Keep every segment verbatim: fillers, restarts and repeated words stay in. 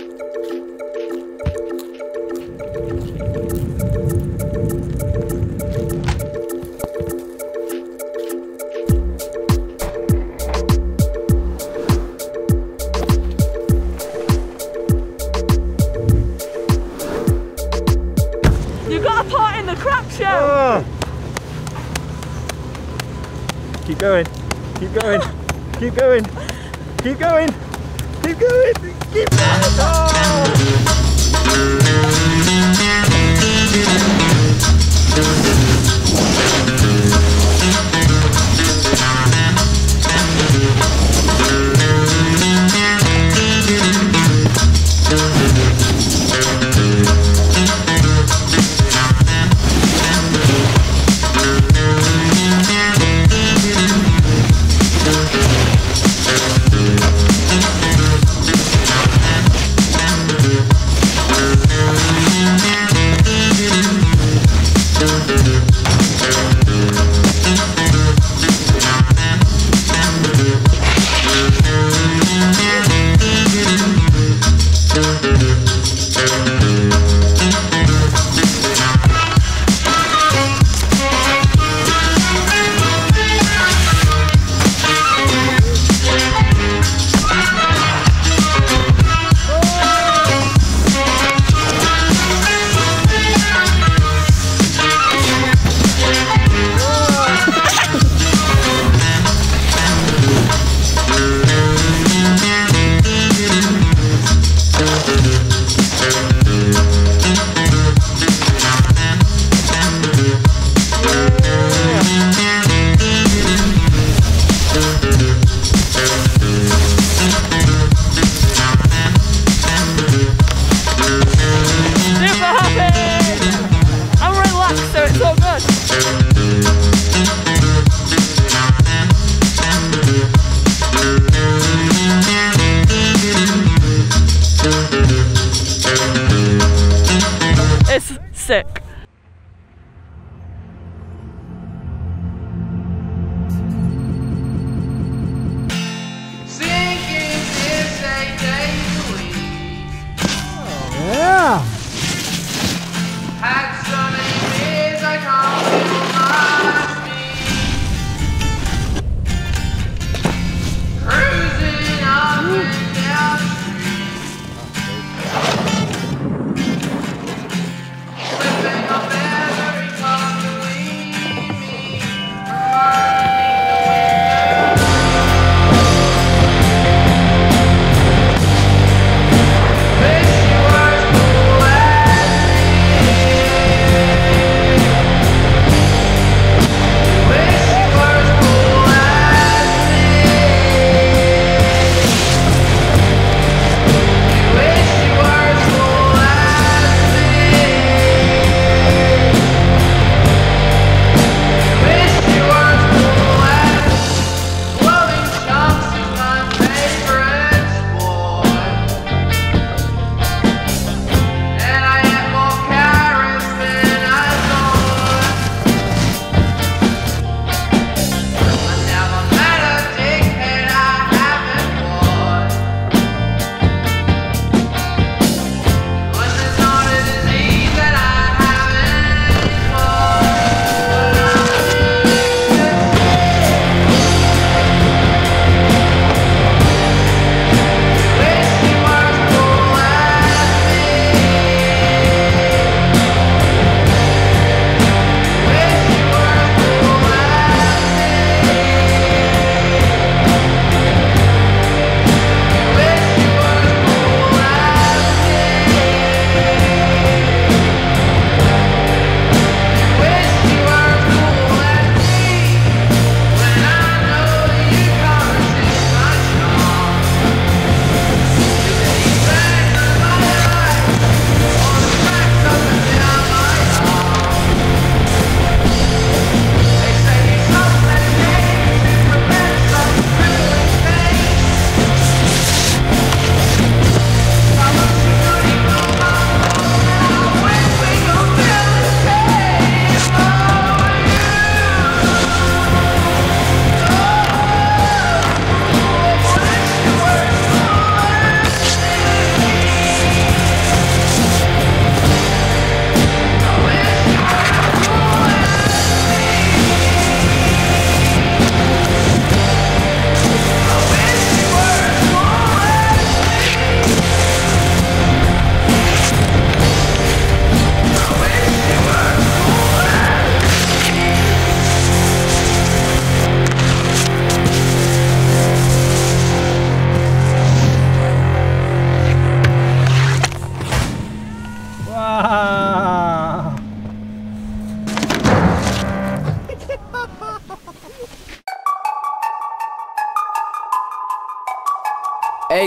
Keep going, keep going, keep going, keep going, keep going, keep going. Oh! It's sick. Yeah. Had so many days I can't feel my feet. Cruising up and down the street.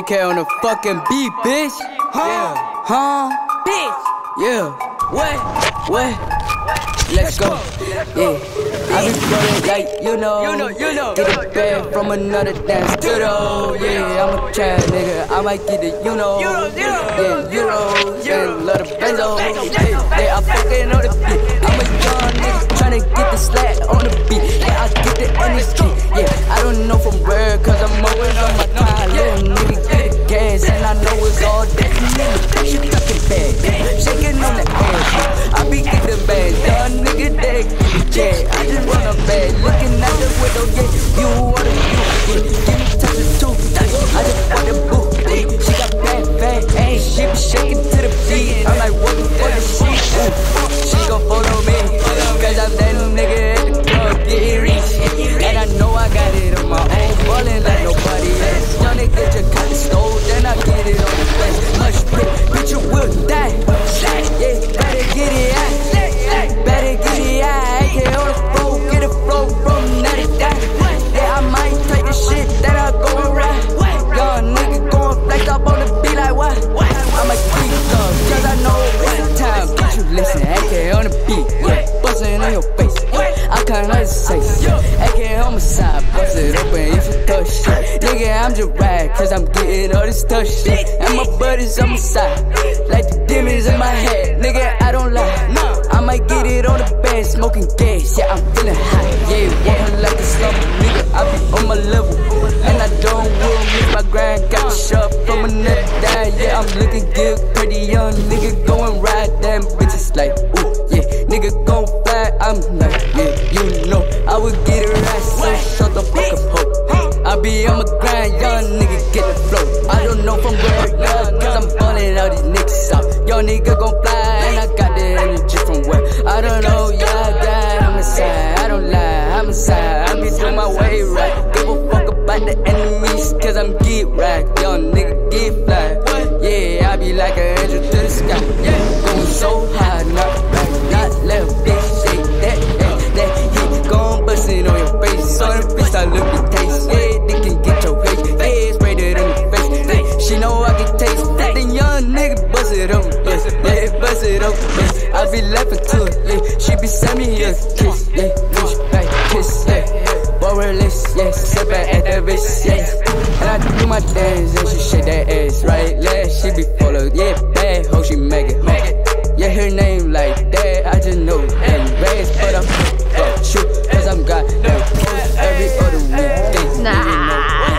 K on the fucking beat, bitch. Huh? Huh? Bitch. Yeah. What? What? Let's go. Yeah. I be running like you know. You know, you know. Get it back from another damn studio. Yeah, I'm a trap nigga. I might get it, you know. Yeah, Euros. Yeah, love the benzo. Yeah, yeah, I'm fucking on the beat. I'm a young nigga tryna get the slack on the beat. Yeah, I get the energy. Yeah, I don't know from where, cause I'm always on my time. Little nigga get the gas, and I know it's all definitely. She fucking bad. Shaking on the ass. I be getting bad. Young nigga, they get it, yeah. I just run a bag, looking at the window, yeah. You want it, you, yeah. Give me touch the two, I just want the boot, yeah. She got bad, bad, and she be shaking to the beat. I'm like, what the fuck is she? Ooh. She gon' follow me, cause I'm that nigga at the club, getting rich. And I know I got it on my own, ballin' like nobody else. Young nigga just got the stove, then I get it on the face. Much spit, bitch, you will die. Yeah, better get it out. Better get it out. Get on the floor, get a flow from ninety down. Yeah, I might take the shit that I go and ride. Young nigga going flex up on the beat like what? I might keep up, cause I know it's the time. Get you listen, A K on the beat, yeah. Bustin' on your face, yeah. I can't hesitate, yeah. A K on my side, bust it open if you touch shit. Nigga, I'm just ride, cause I'm getting all this tough shit. And my buddies on my side, like the demons in my head. Nigga, I don't lie, no. I might get it on the bed, smoking gas, yeah, I'm feeling hot. Yeah, walking like a slumber, nigga, I be on my level. And I don't will miss my grind, got the shot from another die. Yeah, I'm looking good, pretty young nigga, going ride them bitches like, ooh, yeah, nigga gon' fly. I'm like, yeah, you know, I would get it right, so shut the fuck up, ho. I be on my grind, young nigga, get the flow. I don't know from where, yeah, cause I'm ballin' out these niggas out. Young nigga gon' fly, and I got the energy from where. I don't know, yeah, God, I'm inside. I don't lie, I'm inside. I be doing my way right. Give a fuck about the enemies, cause I'm get right. Young nigga get fly. Yeah, I be like an angel to the sky. Going so high, not right, not left. Bitch, shake that, that, that. Heat gon' bustin' on your face. On the bitch, I look at taste. Yeah, they can get your face. Yeah, sprayed it in the face. Yeah, she know I can taste. That the young nigga bust it up. Yeah, yeah, bust it up. Yeah, I be laughing to it. Yeah, she be sending me a kiss. Yeah, push back, kiss. Yeah, borderless. Yeah, sit back at the wrist. Yeah, and I do my dance and she shake that ass. Right leg, she be full of yeah, bad hoe. She make it, make it. Yeah, her name like that. I just know that rags, but I'm fuck you, cause I'm got that post every other weekend. Nah.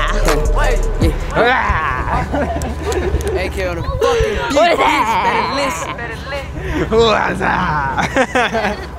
Yeah. A K on the fucking beat, bitch. Better listen. What's up?